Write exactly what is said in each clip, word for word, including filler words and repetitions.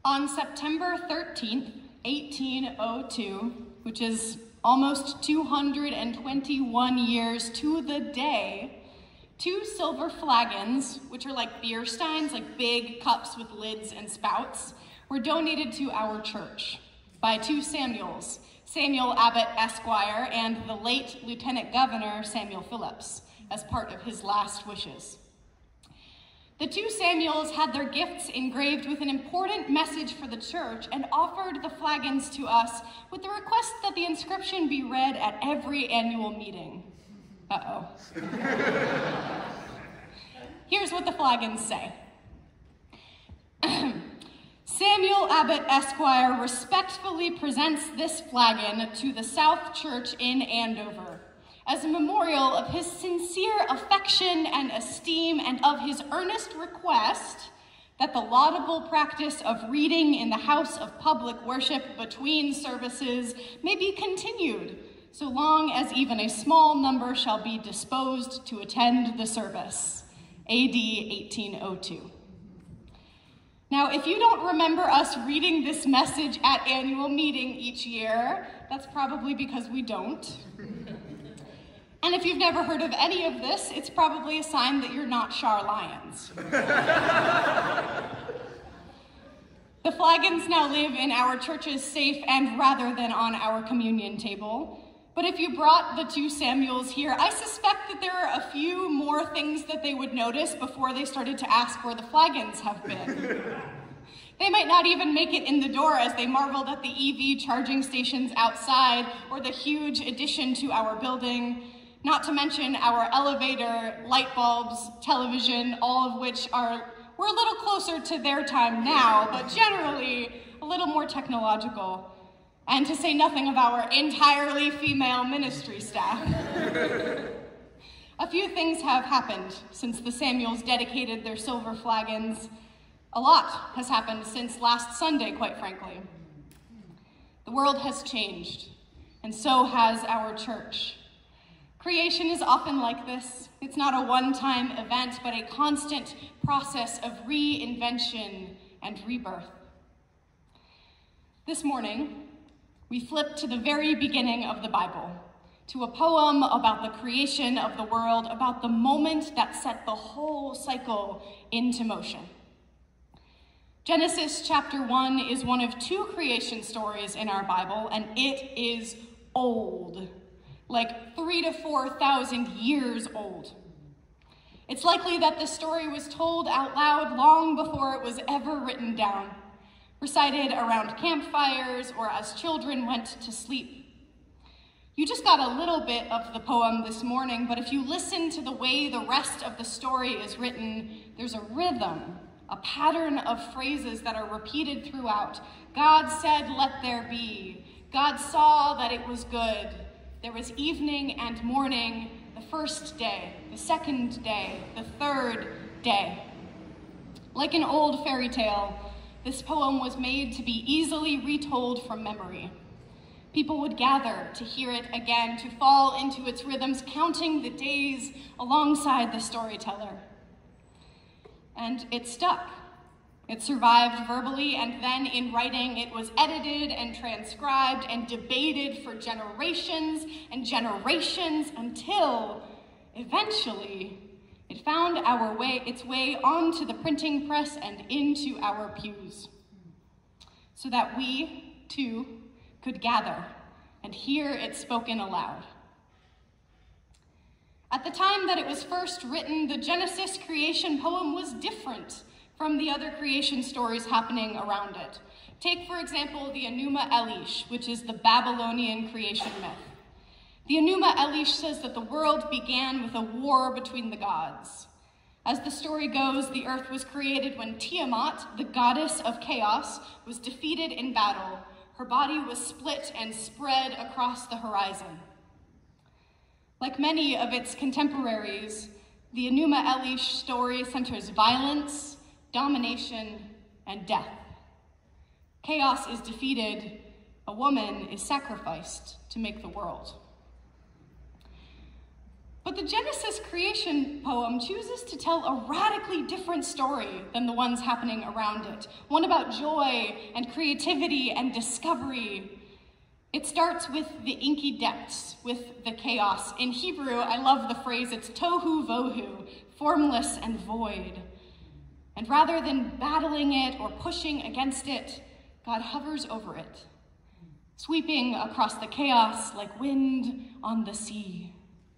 On September thirteenth, eighteen oh two, which is almost two hundred twenty-one years to the day, two silver flagons, which are like beer steins, like big cups with lids and spouts, were donated to our church by two Samuels, Samuel Abbott Esquire and the late Lieutenant Governor Samuel Phillips, as part of his last wishes. The two Samuels had their gifts engraved with an important message for the church and offered the flagons to us with the request that the inscription be read at every annual meeting. Uh-oh. Here's what the flagons say. Samuel Abbott Esquire respectfully presents this flagon to the South Church in Andover as a memorial of his sincere affection and esteem and of his earnest request that the laudable practice of reading in the house of public worship between services may be continued, so long as even a small number shall be disposed to attend the service. A D eighteen oh two. Now, if you don't remember us reading this message at annual meeting each year, that's probably because we don't. And if you've never heard of any of this, it's probably a sign that you're not Char Lyons. The flagons now live in our church's safe and rather than on our communion table. But if you brought the two Samuels here, I suspect that there are a few more things that they would notice before they started to ask where the flagons have been. They might not even make it in the door as they marveled at the E V charging stations outside or the huge addition to our building, not to mention our elevator, light bulbs, television, all of which are, we're a little closer to their time now, but generally a little more technological. And to say nothing of our entirely female ministry staff. A few things have happened since the Samuels dedicated their silver flagons. A lot has happened since last Sunday, quite frankly. The world has changed, and so has our church. Creation is often like this. It's not a one-time event, but a constant process of reinvention and rebirth. This morning, we flip to the very beginning of the Bible, to a poem about the creation of the world, about the moment that set the whole cycle into motion. Genesis chapter one is one of two creation stories in our Bible, and it is old. Like three to four thousand years old. It's likely that the story was told out loud long before it was ever written down, recited around campfires or as children went to sleep. You just got a little bit of the poem this morning, but if you listen to the way the rest of the story is written, there's a rhythm, a pattern of phrases that are repeated throughout. God said, "Let there be." God saw that it was good. There was evening and morning, the first day, the second day, the third day. Like an old fairy tale, this poem was made to be easily retold from memory. People would gather to hear it again, to fall into its rhythms, counting the days alongside the storyteller. And it stuck. It survived verbally, and then in writing, it was edited and transcribed and debated for generations and generations until eventually it found our way, its way onto the printing press and into our pews, so that we, too, could gather and hear it spoken aloud. At the time that it was first written, the Genesis creation poem was different from the other creation stories happening around it. Take, for example, the Enuma Elish, which is the Babylonian creation myth. The Enuma Elish says that the world began with a war between the gods. As the story goes, the earth was created when Tiamat, the goddess of chaos, was defeated in battle. Her body was split and spread across the horizon. Like many of its contemporaries, the Enuma Elish story centers violence, domination, and death. Chaos is defeated, a woman is sacrificed to make the world. But the Genesis creation poem chooses to tell a radically different story than the ones happening around it, one about joy and creativity and discovery. It starts with the inky depths, with the chaos. In Hebrew, I love the phrase, it's tohu vohu, formless and void. And rather than battling it or pushing against it, God hovers over it, sweeping across the chaos like wind on the sea.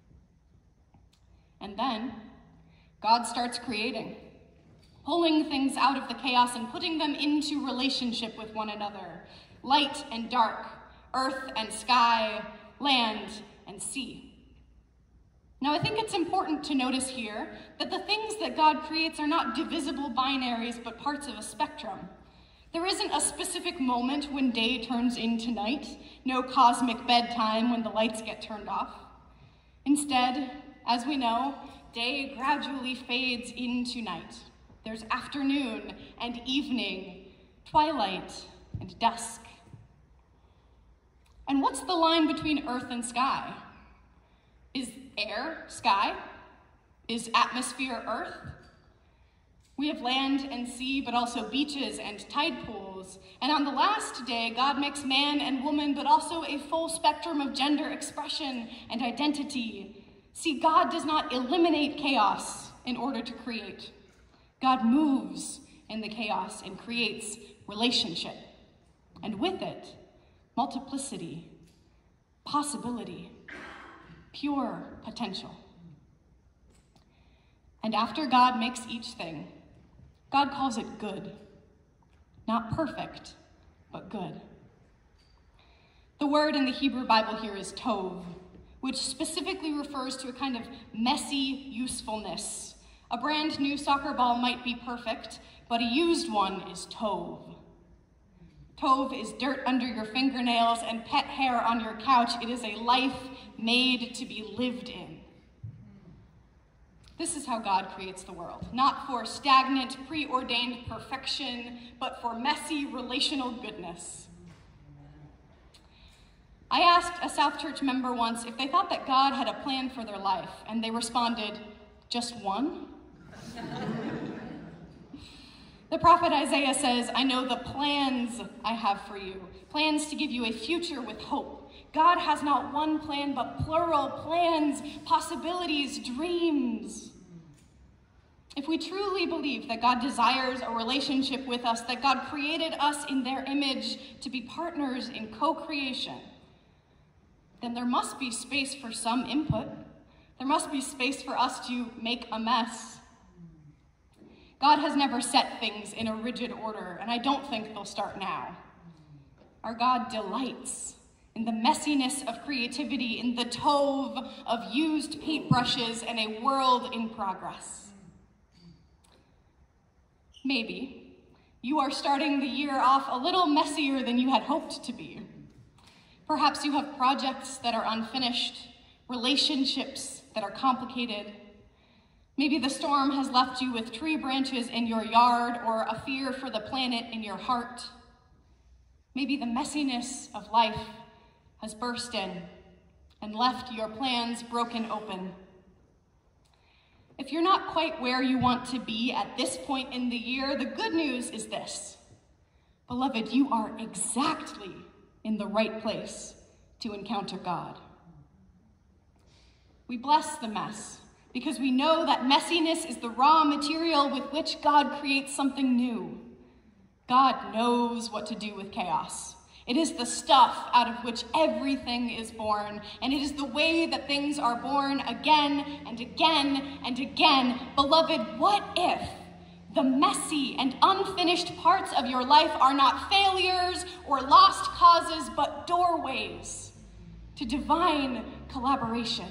And then God starts creating, pulling things out of the chaos and putting them into relationship with one another. Light and dark, earth and sky, land and sea. Now, I think it's important to notice here that the things that God creates are not divisible binaries, but parts of a spectrum. There isn't a specific moment when day turns into night, no cosmic bedtime when the lights get turned off. Instead, as we know, day gradually fades into night. There's afternoon and evening, twilight and dusk. And what's the line between earth and sky? Is air sky? Is atmosphere earth? We have land and sea, but also beaches and tide pools. And on the last day, God makes man and woman, but also a full spectrum of gender expression and identity. See, God does not eliminate chaos in order to create. God moves in the chaos and creates relationship. And with it, multiplicity, possibility, pure potential. And after God makes each thing, God calls it good. Not perfect, but good. The word in the Hebrew Bible here is tov, which specifically refers to a kind of messy usefulness. A brand new soccer ball might be perfect, but a used one is tov. Tov is dirt under your fingernails and pet hair on your couch. It is a life made to be lived in. This is how God creates the world, not for stagnant, preordained perfection, but for messy relational goodness. I asked a South Church member once if they thought that God had a plan for their life, and they responded, just one? The prophet Isaiah says, I know the plans I have for you, plans to give you a future with hope. God has not one plan, but plural plans, possibilities, dreams. If we truly believe that God desires a relationship with us, that God created us in their image to be partners in co-creation, then there must be space for some input. There must be space for us to make a mess. God has never set things in a rigid order, and I don't think they'll start now. Our God delights in the messiness of creativity, in the tov of used paintbrushes and a world in progress. Maybe you are starting the year off a little messier than you had hoped to be. Perhaps you have projects that are unfinished, relationships that are complicated. Maybe the storm has left you with tree branches in your yard or a fear for the planet in your heart. Maybe the messiness of life has burst in and left your plans broken open. If you're not quite where you want to be at this point in the year, the good news is this. Beloved, you are exactly in the right place to encounter God. We bless the mess because we know that messiness is the raw material with which God creates something new. God knows what to do with chaos. It is the stuff out of which everything is born, and it is the way that things are born again and again and again. Beloved, what if the messy and unfinished parts of your life are not failures or lost causes, but doorways to divine collaboration?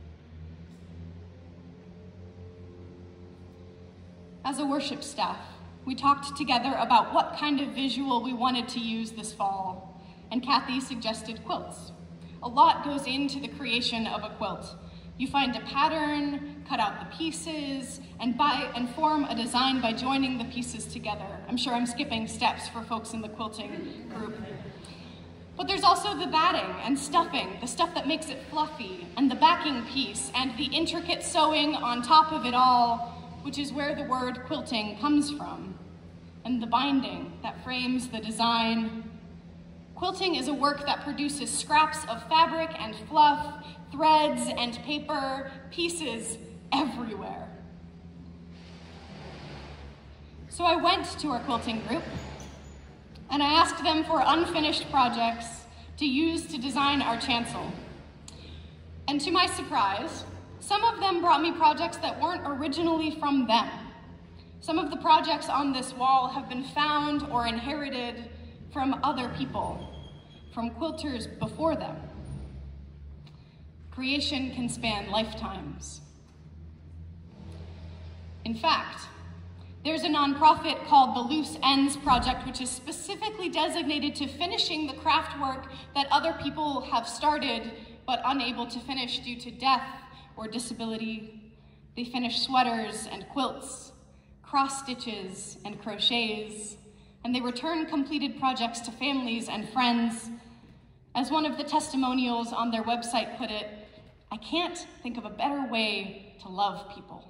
As a worship staff, we talked together about what kind of visual we wanted to use this fall, and Kathy suggested quilts. A lot goes into the creation of a quilt. You find a pattern, cut out the pieces, and, buy, and form a design by joining the pieces together. I'm sure I'm skipping steps for folks in the quilting group. But there's also the batting and stuffing, the stuff that makes it fluffy, and the backing piece, and the intricate sewing on top of it all, which is where the word quilting comes from, and the binding that frames the design. Quilting is a work that produces scraps of fabric and fluff, threads and paper, pieces everywhere. So I went to our quilting group, and I asked them for unfinished projects to use to design our chancel. And to my surprise, some of them brought me projects that weren't originally from them. Some of the projects on this wall have been found or inherited from other people, from quilters before them. Creation can span lifetimes. In fact, there's a nonprofit called the Loose Ends Project, which is specifically designated to finishing the craft work that other people have started but unable to finish due to death or disability. They finish sweaters and quilts, cross stitches and crochets, and they return completed projects to families and friends. As one of the testimonials on their website put it, "I can't think of a better way to love people."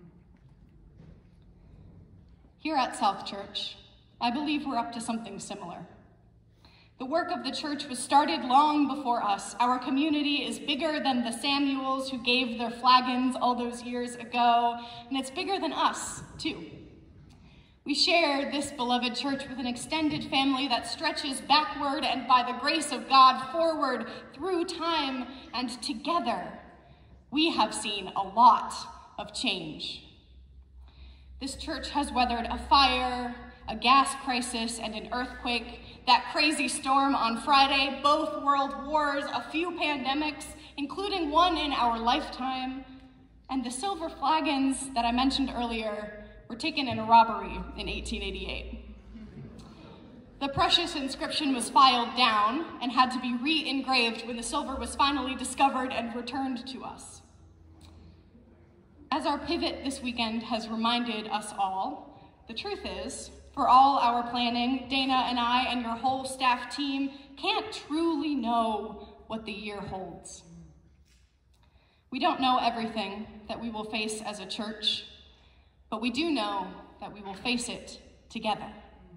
Here at South Church, I believe we're up to something similar. The work of the church was started long before us. Our community is bigger than the Samuels who gave their flagons all those years ago, and it's bigger than us, too. We share this beloved church with an extended family that stretches backward and by the grace of God forward through time, and together we have seen a lot of change. This church has weathered a fire, a gas crisis, and an earthquake, that crazy storm on Friday, both world wars, a few pandemics, including one in our lifetime, and the silver flagons that I mentioned earlier were taken in a robbery in eighteen eighty-eight. The precious inscription was filed down and had to be re-engraved when the silver was finally discovered and returned to us. As our pivot this weekend has reminded us all, the truth is, for all our planning, Dana and I and your whole staff team can't truly know what the year holds. We don't know everything that we will face as a church, but we do know that we will face it together.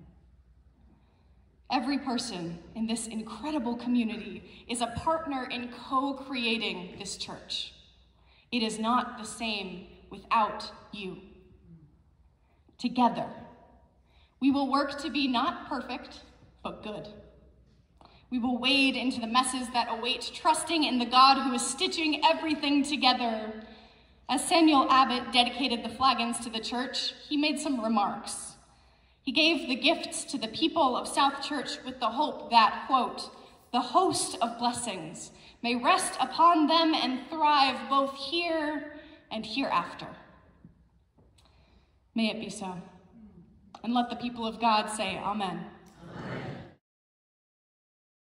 Every person in this incredible community is a partner in co-creating this church. It is not the same without you. Together, we will work to be not perfect, but good. We will wade into the messes that await, trusting in the God who is stitching everything together. As Samuel Abbott dedicated the flagons to the church, he made some remarks. He gave the gifts to the people of South Church with the hope that, quote, "the host of blessings may rest upon them and thrive both here and hereafter." May it be so. And let the people of God say amen.